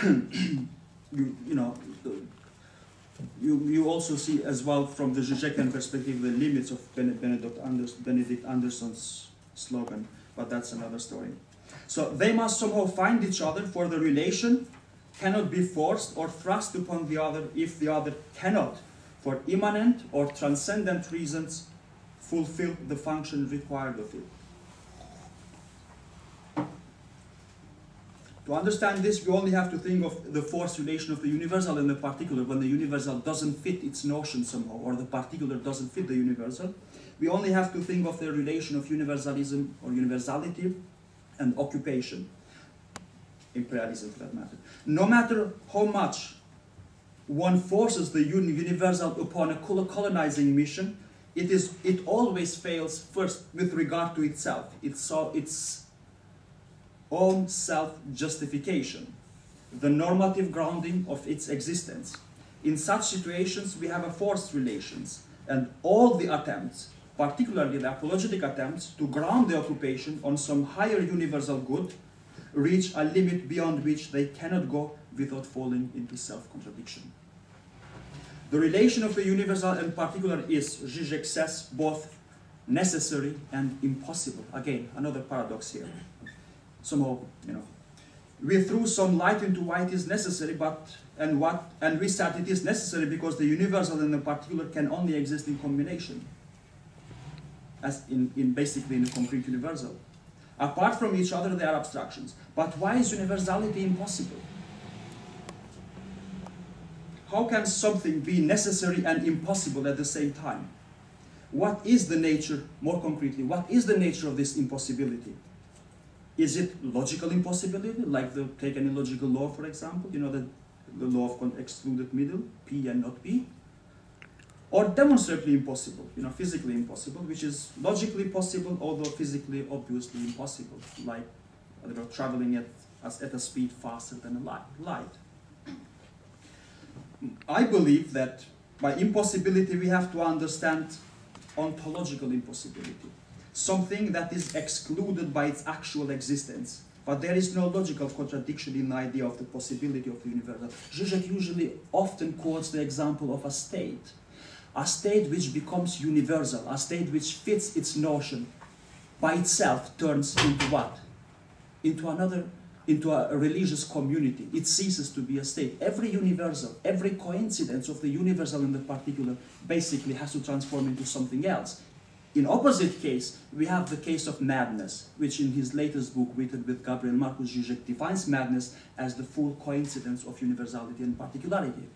you also see as well from the Žižekian perspective the limits of Benedict Anderson's slogan, but that's another story. So they must somehow find each other, for the relation cannot be forced or thrust upon the other if the other cannot, for immanent or transcendent reasons, fulfill the function required of it. To understand this, we only have to think of the force relation of the universal and the particular. When the universal doesn't fit its notion somehow, or the particular doesn't fit the universal, we only have to think of the relation of universalism or universality and occupation, imperialism for that matter. No matter how much one forces the universal upon a colonizing mission, it always fails first with regard to itself. Its own self-justification, the normative grounding of its existence. In such situations, we have a forced relations, and all the attempts, particularly the apologetic attempts, to ground the occupation on some higher universal good, reach a limit beyond which they cannot go without falling into self-contradiction. The relation of the universal and particular is, Žižek says, both necessary and impossible. Again, another paradox here. Somehow, we threw some light into why it is necessary, and we said it is necessary because the universal and the particular can only exist in combination, as basically in a concrete universal. Apart from each other, they are abstractions. But why is universality impossible? How can something be necessary and impossible at the same time? What is the nature, more concretely, what is the nature of this impossibility? Is it logical impossibility, like take any logical law, for example, the law of excluded middle, P and not P? Or demonstrably impossible, physically impossible, which is logically possible, although physically obviously impossible, like, I don't know, traveling at a speed faster than light. I believe that by impossibility we have to understand ontological impossibility. Something that is excluded by its actual existence. But there is no logical contradiction in the idea of the possibility of the universal. Žižek usually often quotes the example of a state which becomes universal, a state which fits its notion, by itself turns into what? Into a religious community. It ceases to be a state. Every universal, every coincidence of the universal and the particular basically has to transform into something else. In opposite case, we have the case of madness, which in his latest book, written with Gabriel Marcus, Žižek defines madness as the full coincidence of universality and particularity.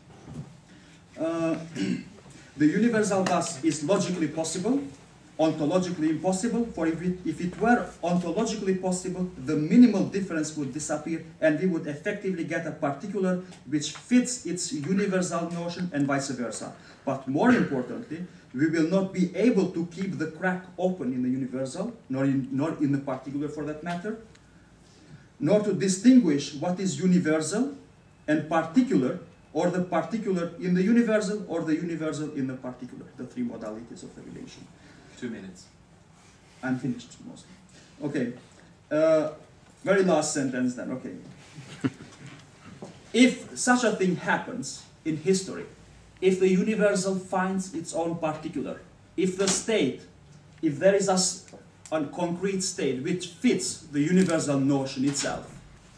The universal thus is logically possible, ontologically impossible, for if it were ontologically possible, the minimal difference would disappear and we would effectively get a particular which fits its universal notion and vice versa. But more importantly, we will not be able to keep the crack open in the universal, nor in the particular for that matter, nor to distinguish what is universal and particular, or the particular in the universal, or the universal in the particular, the three modalities of the relation. 2 minutes. I'm finished mostly. Okay, very last sentence then, okay. If such a thing happens in history, if the universal finds its own particular, if the state, if there is a concrete state which fits the universal notion itself,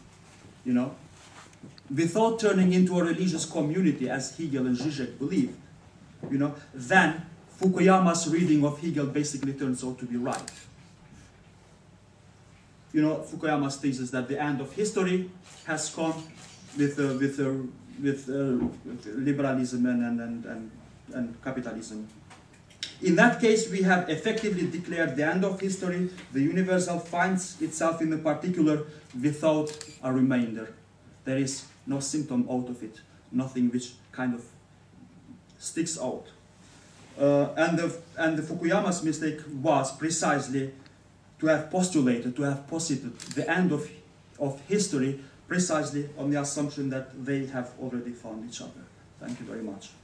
without turning into a religious community as Hegel and Žižek believe, then Fukuyama's reading of Hegel basically turns out to be right. Fukuyama's thesis that the end of history has come with liberalism and capitalism. In that case, we have effectively declared the end of history. The universal finds itself in the particular without a remainder. There is no symptom out of it, nothing which kind of sticks out. And the Fukuyama's mistake was precisely to have postulated, to have posited the end of history precisely on the assumption that they have already found each other. Thank you very much.